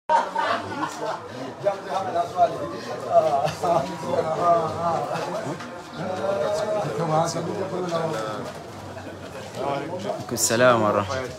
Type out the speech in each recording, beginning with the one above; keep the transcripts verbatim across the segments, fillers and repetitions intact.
السلام ورحمة الله.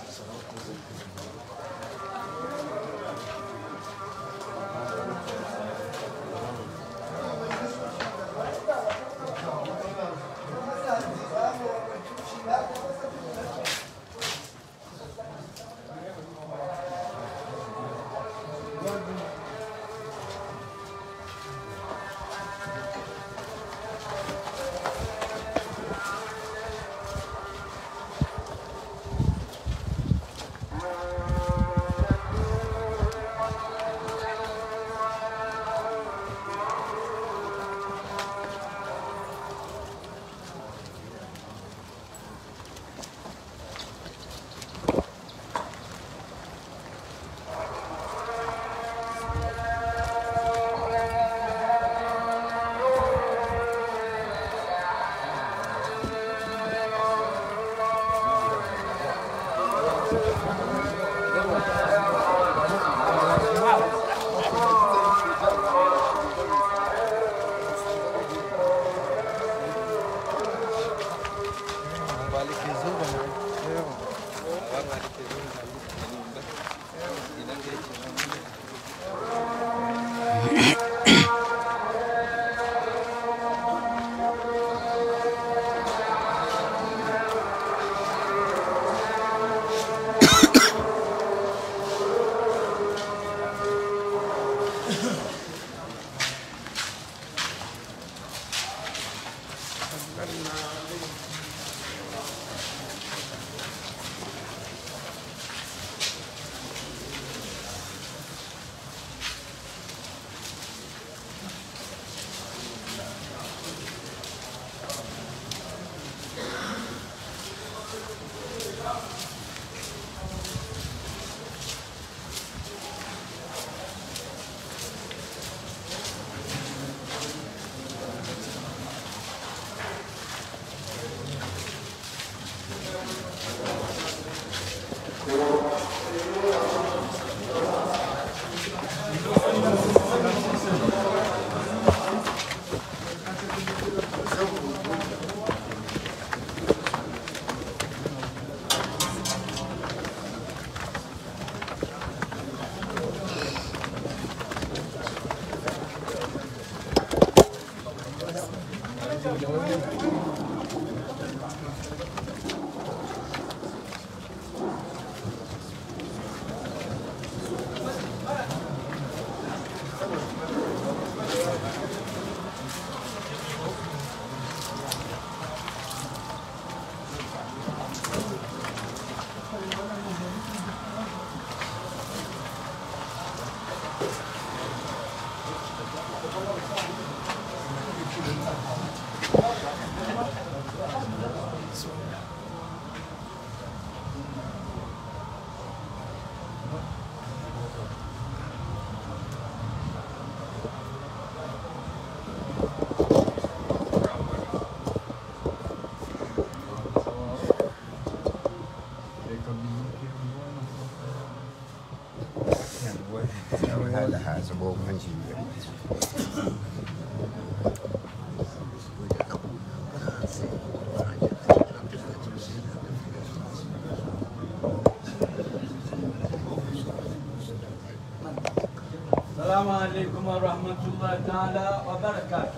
السلام عليكم ورحمة الله تعالى وبركاته.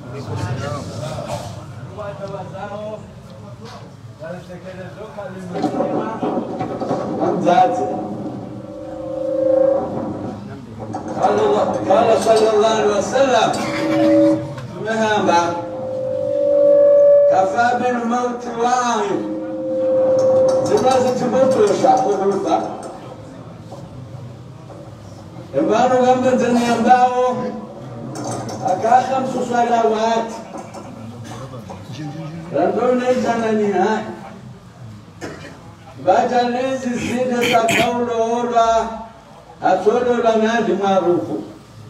وتوزعوا تتكلموا قال صلى الله عليه وسلم مهما كفى بالموت واعي لماذا تموت وشعبه Embaro gamba dani ambao aka khamsu salawat randone janani ha bajalezi zide za kaulo ora atolo la nadi maarufu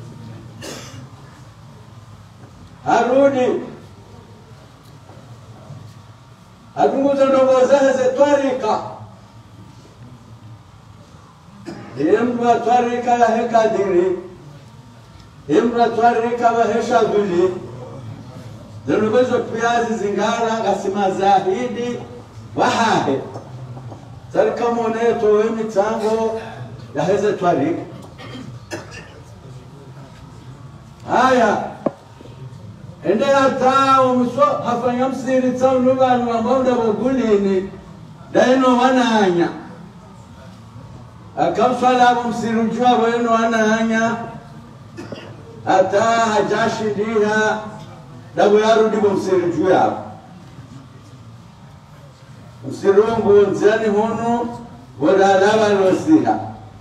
arudi akunguza ndogo zahe ze twarika imra twarika ya hekadiri imra twarika wa heshabili zinubezo piazi zingara ngasima zahidi wahahe sarika moneto wemitango ya heze twarika haya ende hata umso hafanya msiri tsamu nubanu ambao ndabogulini daino wananya akamswala abo msiri njua weno wananya hata hajashidiha dabu yarudi bo msiri njua msirungu nziani hunu wadalaba losiha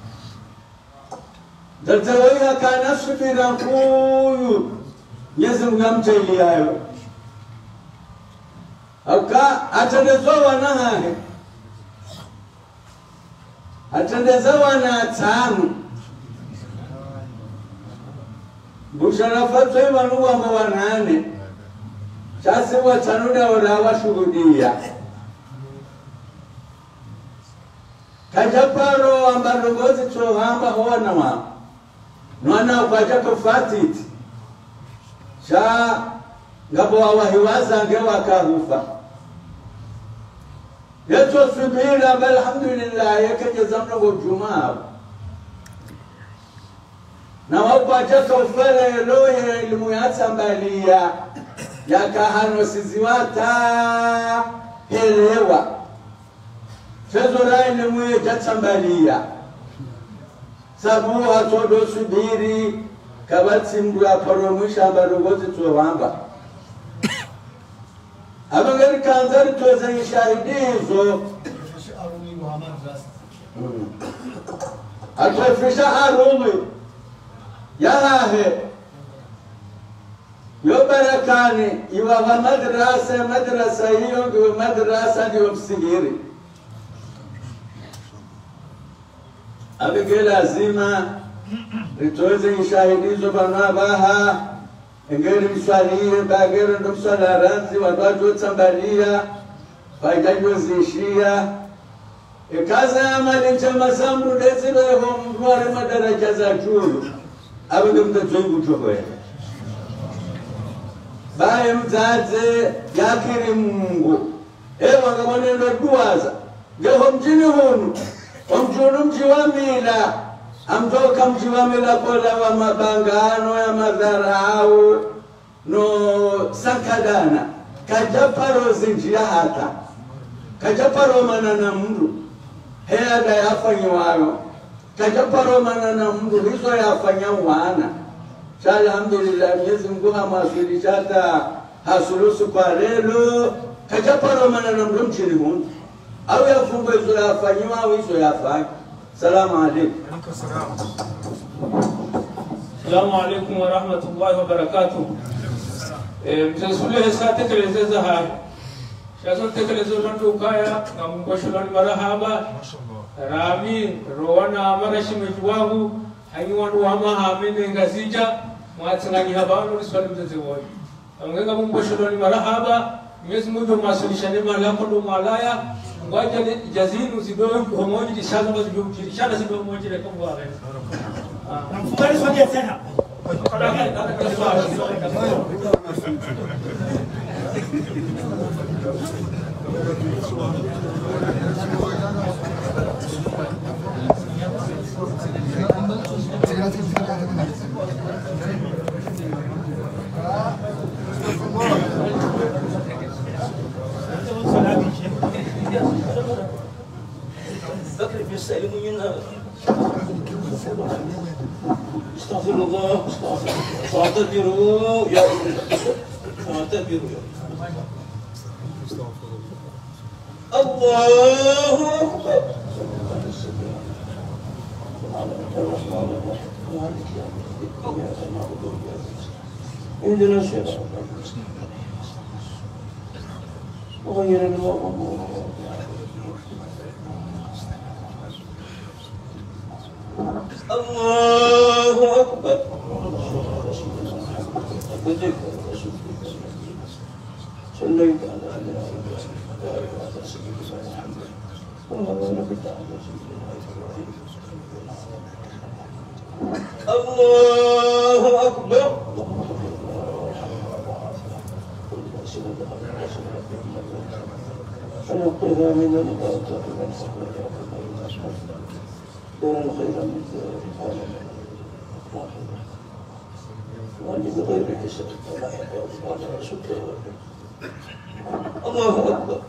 Datawaiha kana subira kuyu Yesu ngamcheli yayo Aka atendezowa na hahe Atendezowa na tanu Busharafatso ibanu wa mawanane Chasi wa tanuda walawa shuhudia Kajaparo ambarongozi chohamba hoana wa Nwana ukajako fatiti Sha ngabo wahiwaza ngewa kahufa Yeto subira alhamdulillah yake zamno jumaa Na wapajaka ufele loye elimu ya tambalia Yaka hano siziwata helewa Fezora elimu ya tambalia Sabu hatodo subiri kabati mdu ya paromusha ambarogozi tuwamba Abangari kanzari tuweza nishahidi hizo Atuwafisha arumi Yahahe Yo barakani Iwa wa madrasa madrasa hiyo Iwa madrasa diyo msigiri Abige lazima Rituweze nishahidizo banabaha Engeri mswaliye bagere ndo mswalaranzi Wadwajo tambalia Faidajo zishia Ekaza ya mali nchama samru Desilo eho mduware madaraja za julu Abige mtajongu chohoe Baye mzaze Yakiri mungu Ewa ngamone ndo duwaza Geho mjini hunu Omjunu mjiwa mila Amtoka mjiwa mila kola wa mabangano ya madharau No sankadana Kajaparo zinjia hata Kajaparo manana mdu Hea da yafanyi wayo Kajaparo manana mdu Hizo yafanya wana Sha alhamdulillah Mwenyezi Mungu hamasuli Shata hasulusu kwa lelo Kajaparo manana mdu mchini hunu Au ya fungo hizo yafanyiwa au hizo yafanyi Salamu alaikum Salamu alaikum wa rahmatullahi wa barakatuh Mzesule sa tekelezeza hai Shazo tekelezo landu ukaya Na mbosholani marahaba Rami Rowana amarashi mejuwahu Hangi wanu wama hamine ngazija Mwatsangani habano Riswali mzezewoyi Mwenga mbosholani marahaba Mwezi mujo masulisha nema lako ndo malaya Mwaja jazinu zidoe homoji dishazo Mwazi jumjirishana zidoe homoji Rekam wale Mfukari swali ya tena استغفر الله واعتذروا يا واعتذروا الله أكبر اهدنا الصراط وغير المغضوب الله أكبر صليت على محمد وعلى آله وصحبه وسلم الله أكبر. فنقذها من الباطل دون الخير من ذلك واحدة وأني بغير حساب ولا يقوم ولا شكر. الله أكبر.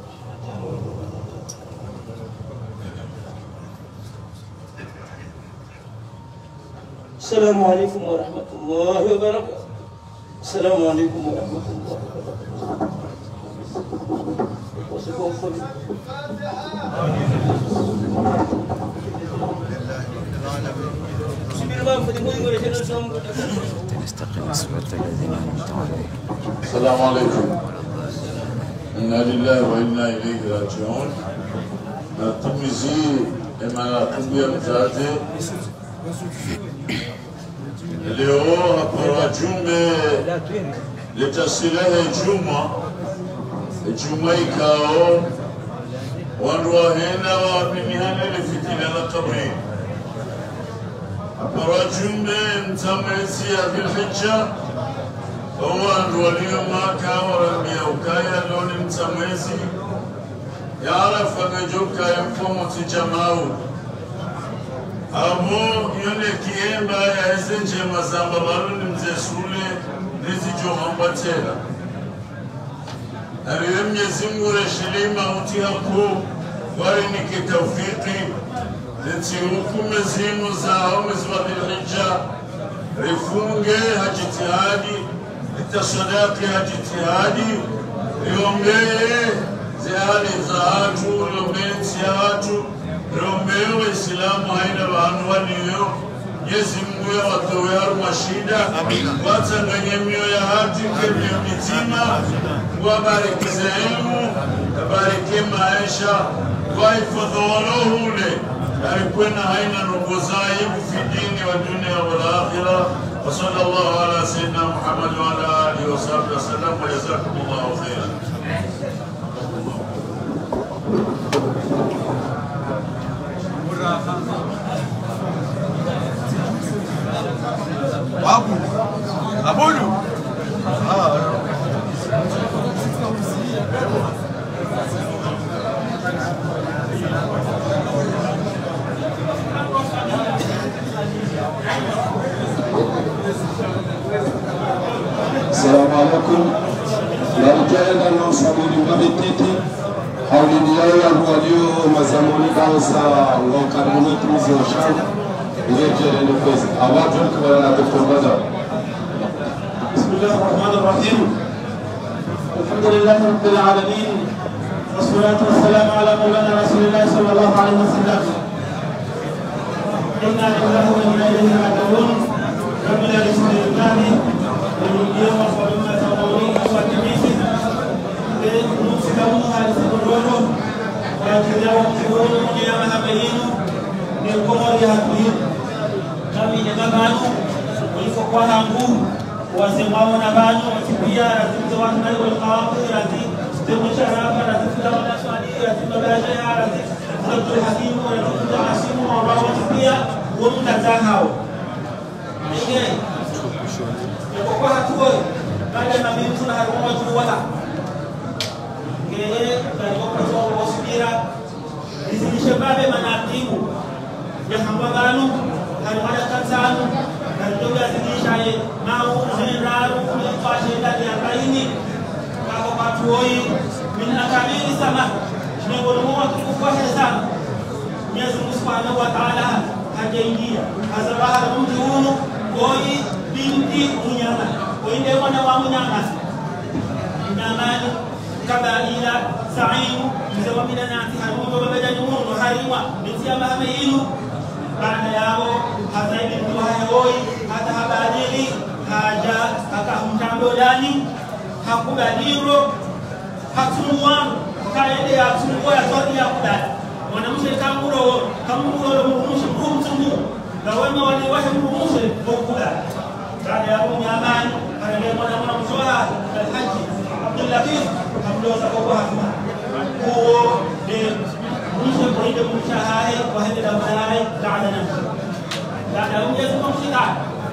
السلام عليكم ورحمة الله وبركاته. السلام عليكم ورحمة الله وبركاته. وسكون السلام عليكم. إنا لله وإنا إليه راجعون. الترمذي إما كبير مزاجه leo hapa wajumbe litasilehe juma juma ikao wandu wahenda wapimihane lifitile la kabri hapa wajumbe mtamezi ya Dhulhijja wandu walio maka warambia ukaya loni mtamezi ya Arafa mejoka ya mfomo tijamau abo yone kiemba ya esenje mazamba baluni mzesule nizijo hambatela ariwe Mwenyezi Mungu reshilima utihaku wari niki tawfiki niti hukume zinu za mwezi wa Dhulhijja rifunge hajitihadi itasadaki hajitihadi riombee zihali za hatu riombee nsi ya hatu Romeo Islamu haina bahanu waniyo Mwenyezi Mungu ya watowe haru mashida watanganye mio ya hati kemio mitima wabariki ilmu wabariki maisha waifadhuwalohule alikwena haina nubuzayi fi dini wa dunia wal akhirah wa sallallahu ala sayyidina Muhammad wa ala alihi wa sahbihi wa sallam wa jazakumullahu khairan. Abu, Abulu. Ah. Assalamu alaikum. Nalijana na sabuni mbabitete. Haulidia ya walio mazamuni kausa ngokaruni tuzo shamba. Ngejere ni pesa. Awatu kwa na Doktor Badar. Bismillahir Rahmanir Rahim. Alhamdulillahi Rabbil Alamin. Wassalatu wassalamu ala maulana Rasulillah sallallahu alaihi wasallam. Inna lillahi wa inna ilaihi raji'un. Rabbil alamin. Ndio mafalme tamori kwa kimisi. Ndio msikamu halisidoro. Kwa kijao kidogo ya mahabayinu. Ni komori hatuyi. Kami nyagabanu iko kwa hangu wasemao na banu wakipia razimzo wa ngai wal qawamu razi temu sharaba razi fulana swali razi babaja ya razi Abdul Hakim wa razi Asimu wa rawa wakipia wamtaza hao nige iko kwa hatuwe baada na mimi tuna haruma juu wala ngeye kwa kwa wasubira hizi shababe manatibu ya hambaganu harimana kansanu ndoga zikishaye nao zendaru kulifashe ndani ya kaini kako patuoi min akamili sama miongoni mwa kufashe sana Mwenyezi Mungu Subhanahu wa Ta'ala hajaingia azabara mtu huno koi binti unyama koi ndio mwana wa mnyama nyamani kabaila sa'in mzee mina nati harundo babajani mundo harima binti ya mahame ilu baada yao hata hivi mtu hayoi hata habadili haja akamtambo ndani hakubadilo hatumuano kaende ya tungwa ya tori ya kudai mwanamke kamuro kamuro mrumushe mrumtungu na wema waliwahi mrumushe mkula baada ya mnyamani pale mwana mwana msoa alhaji Abdul Latif hamdoza kwa hatuma huo de mwisho kwa uje mshahae wa hende da malae laadana laada uje kumshika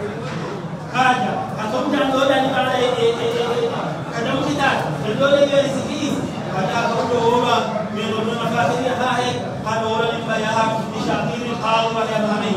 kaja akamta ndoda ni baada kada mshika ndoda hiyo isikii kaja akaondoa meno na mafakiri hae haona ni mbaya hapo ni shakiri au wale mahamii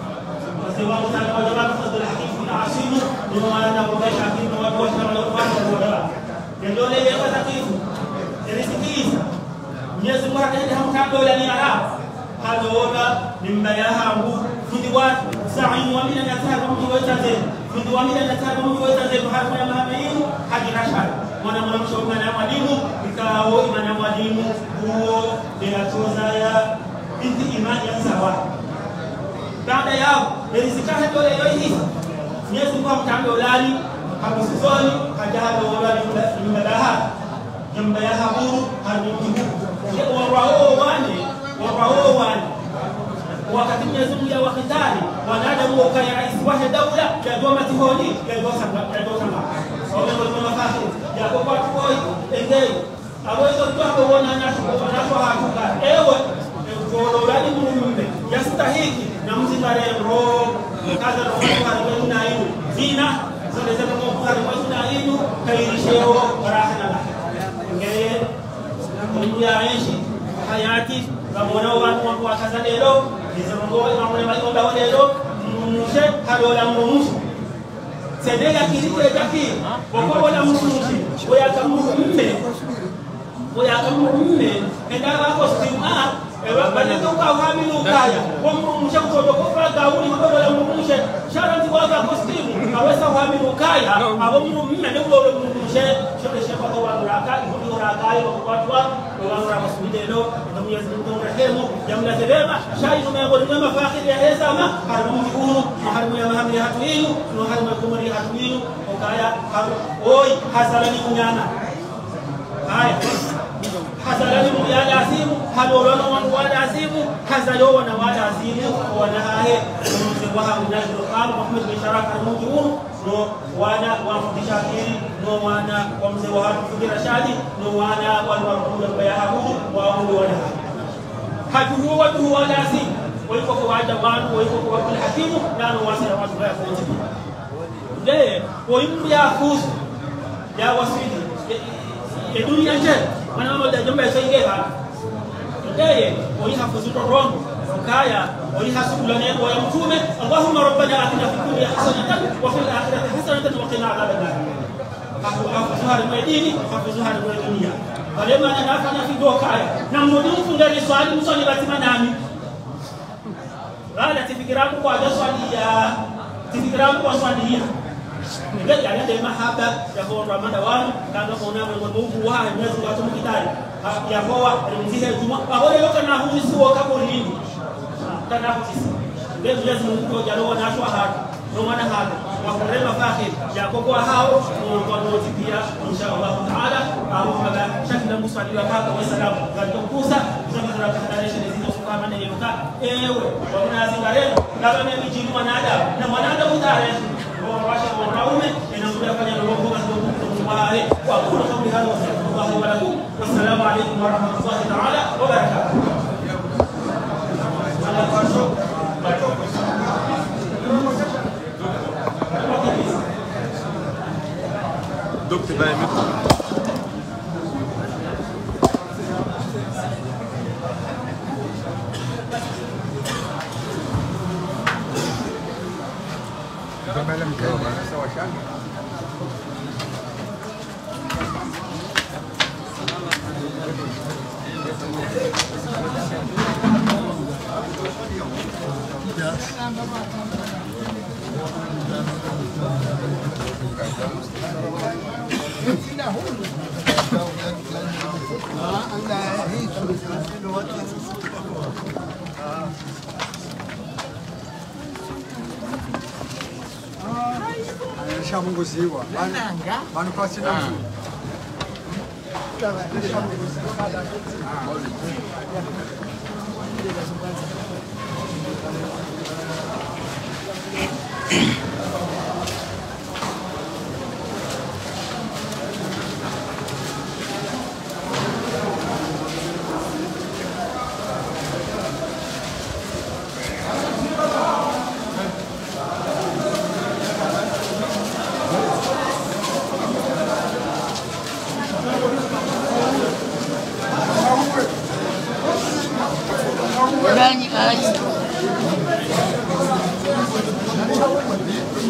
سواء كان وجبات فضل الحكيم من عاصم لما انا وباش حكيم وباش على القران ولا ndio ile ya takatifu ilisikiliza Mwenyezi Mungu akaenda hamkando ile ni ala hadoona ni mbaya hangu fundi watu sa'i wa mina nataka mtu wote tena fundi wa mina nataka mtu wote tena hapo ya mahamu hadi rashad mwana mwana mshauri na mwalimu ikao imani ya mwalimu huo bila toza ya binti imani ya sawa baada yao rizikaha dole yoyi Mwenyezi Mungu amtambe ulali hakusoni hajado ulali mbalaha mbalaha huru hadimu warao wane warao wane wakati Mwenyezi Mungu ya wakitani wanadamu wakaya rais wa daula ya doma tihoni ya dosa ya dosa ma wao ndio mafahiri ya kwa kwa engei aweza kutoa kuona na kwa hatuka ewe ulali mume yastahiki na mzingare roho kaza roho kwa na hiyo zina zile zile kwa kwa na hiyo kairisheo barahana ngeye ndio aishi hayati kamona watu wa kaza leo nizongo mambo ya mambo leo mmushe hadola mmushe sedega kilite taki kwa wala mmushe oya kamumme oya kamumme endaga kwa stima ewa bana kwa hamilu kaya kwa mmushe kutoka kwa gauni kwa wala mmushe sharati kwa costume aweza hamilu kaya abo mmumme ndio mmushe shole shefa kwa raka ndio raka kwa watu wa wala masudelo ndio Mwenyezi Mungu rehemu jamla zebema shai tumeongo ni mafakiri ya hesama haramu huru haramu ya mahamri hatu hinu no haramu ya kumari hatu hinu okaya oi hasalani kunyana haya hasalani muyala azimu hadolono wangu wada azimu hazalo wana wada azimu wana hahe mwenye waha mnazi lokalo Muhammad bin Sharaf haramu huru no wana wafundisha akili no wana wa mzee wa hatu fikira shadi no wana wana wakula mbaya hakudu wa wangu wana hakudu watu wala azimu waliko kwa waja wanu waliko kwa wakula hakimu nano wasi na watu baya kuhusu Deye, woimbu ya kuhusu ya wasidi ya dunia nje wana mmoja jamba ya sainge hapa Deye, woi hafuzu torongo kaya woi hasubula neno ya mtume Allahumma rabbana atina fid dunya hasanatan wa fil akhirati hasanatan wa qina adhaban nar hafuzu hali madini hafuzu hali dunia wale maana nafanya fido kaya na mmoja mfungani swali msoni batima nami wala tifikiramu kwa swali ya tifikiramu kwa swali ya ndio ya ndio mahaba ya kwa Ramadhan wao kando kuna Mungu wa Mwenyezi Mungu atumkitari ya kwa mzihe juma wale yote na huyu si wa kaburini kana huyu ndio Mwenyezi Mungu jalo na shwa hapa ndio maana hapa wa kurema fakhir ya kwa hao kwa wote pia inshallah taala au kama shakila musali wa hapa wa salamu katika kusa tunataka kutarisha hizo kama ndio yoka ewe wanazingareno kama mimi jini mwanadamu na mwanadamu tarehe وعشر ونعومه إنه يفعل الله سبحانه وأقول قولي هذا وأستغفر الله ولكم والسلام عليكم ورحمة الله تعالى وبركاته. دكتور باي Malam kau rasa wasan. Shamunguziwa. Mano quase não.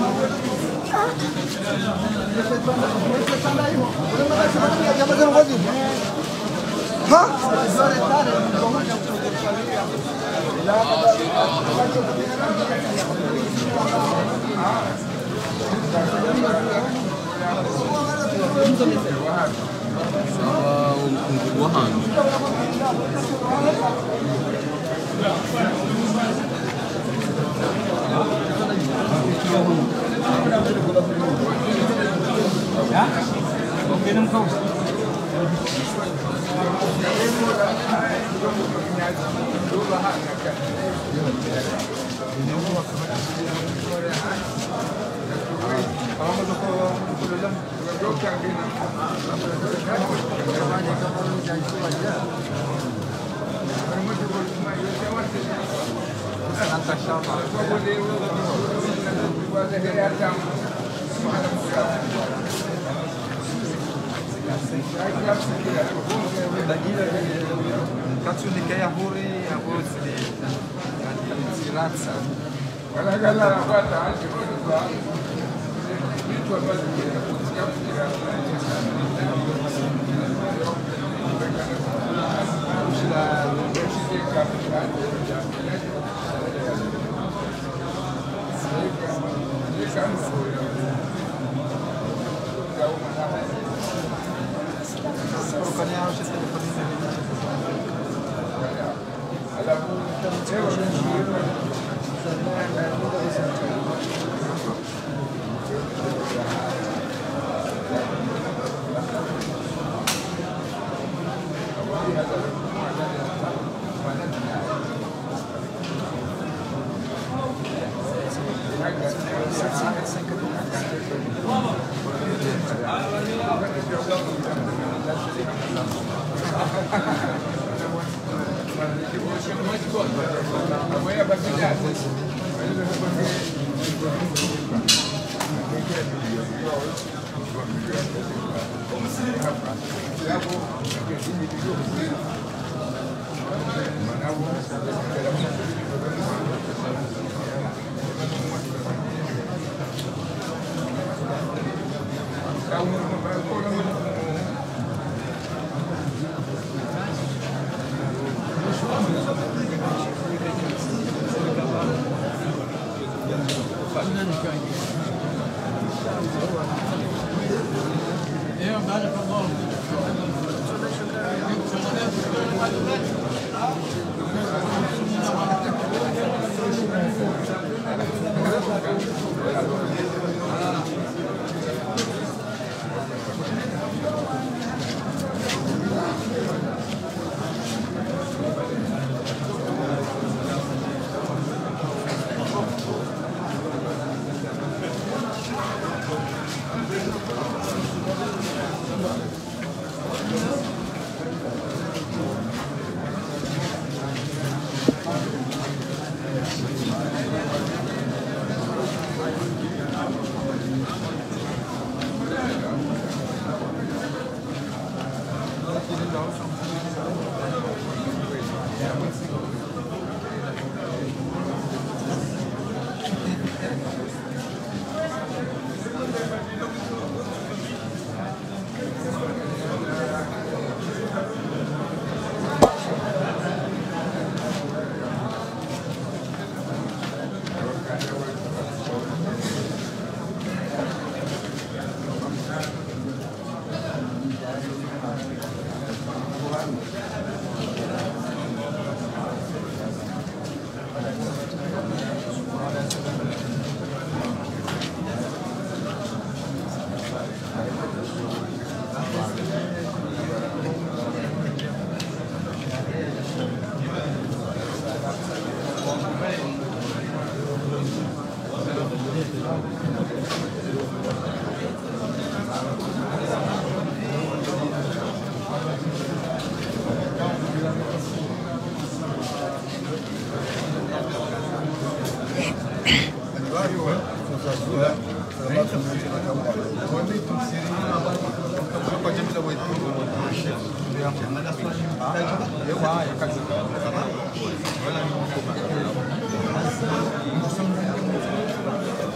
Yang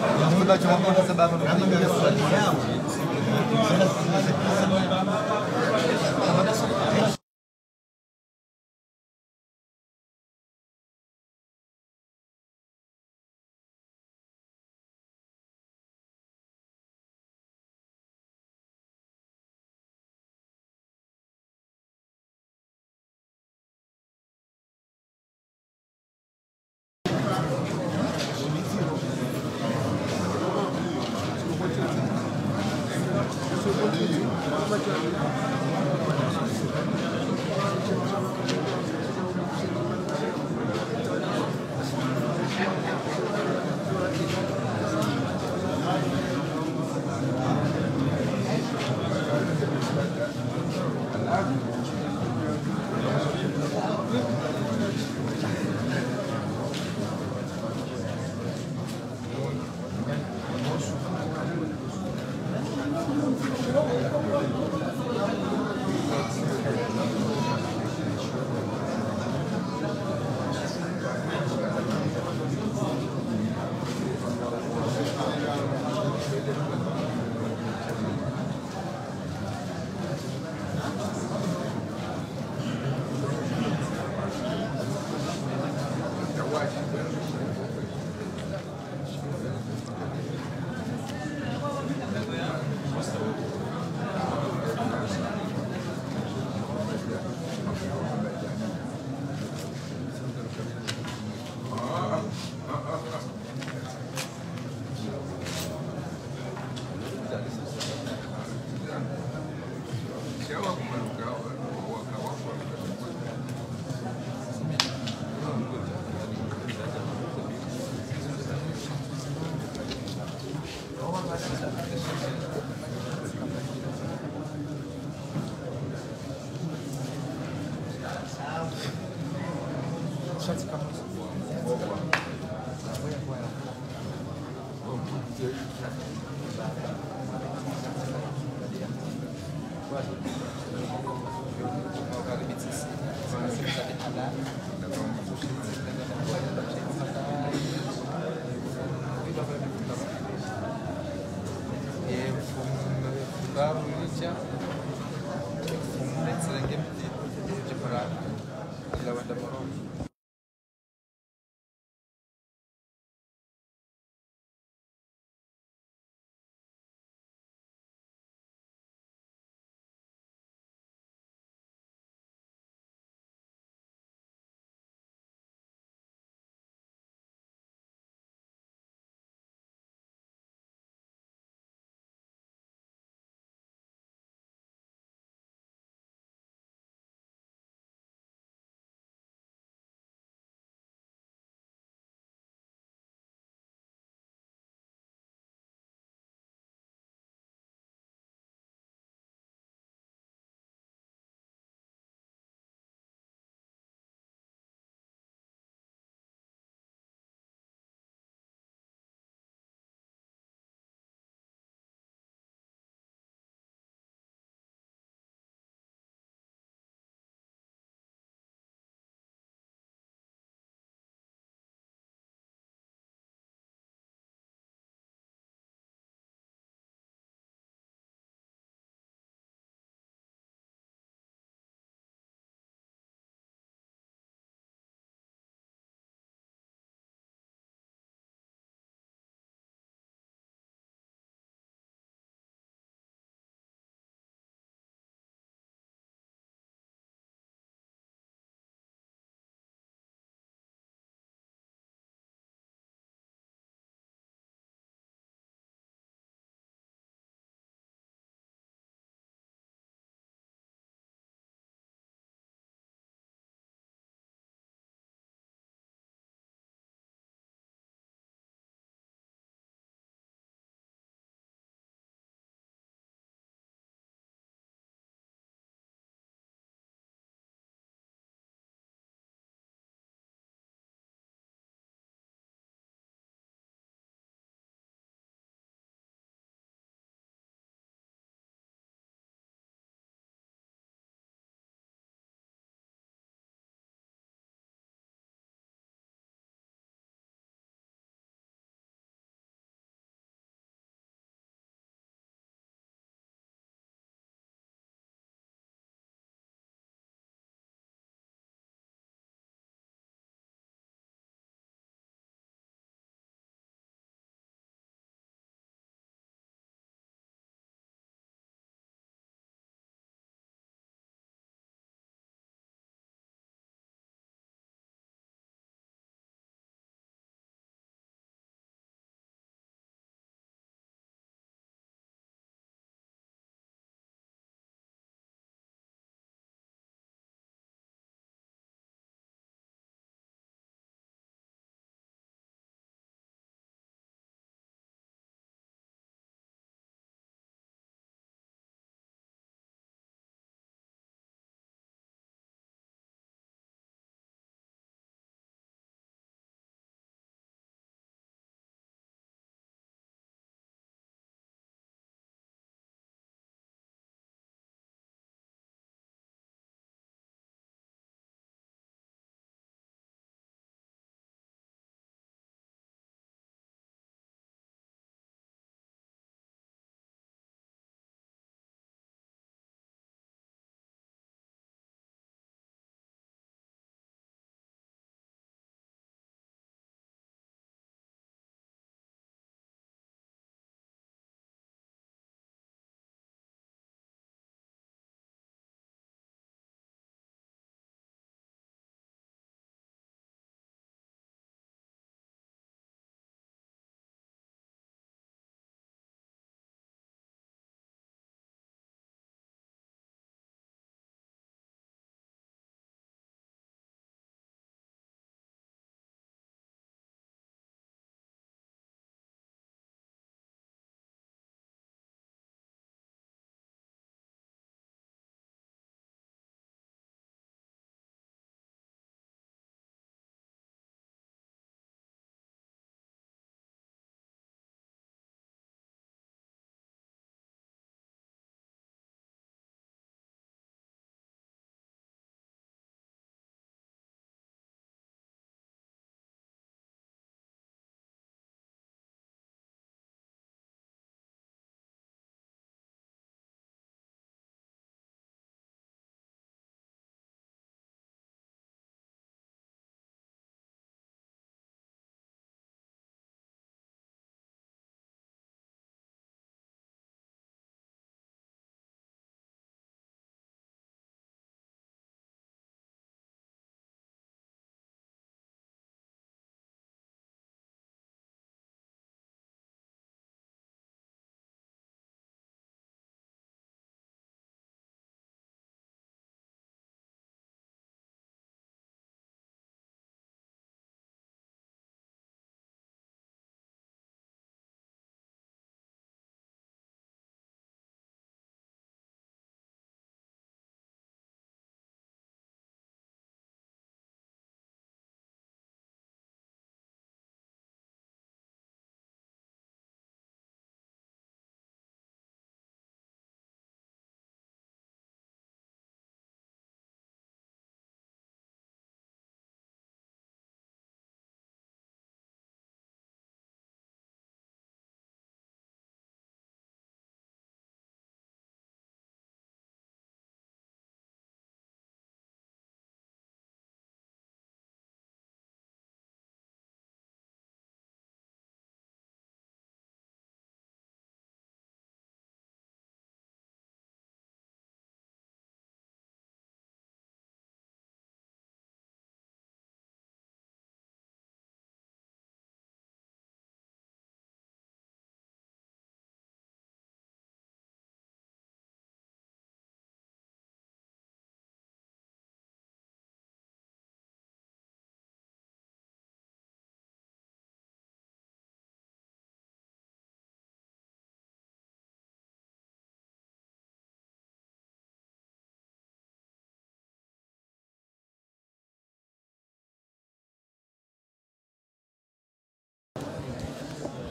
ambacho hapo kwa sababu tunapiga swali yao.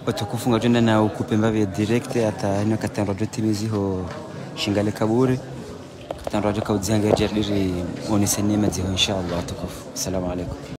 watukufu ngajenda na ukupemba vya direct hata ino katandwa timizi ho shingale kaburi katandwa kaudzianga jerdiri oniseni madziho inshallah watukufu. Assalamu alaikum.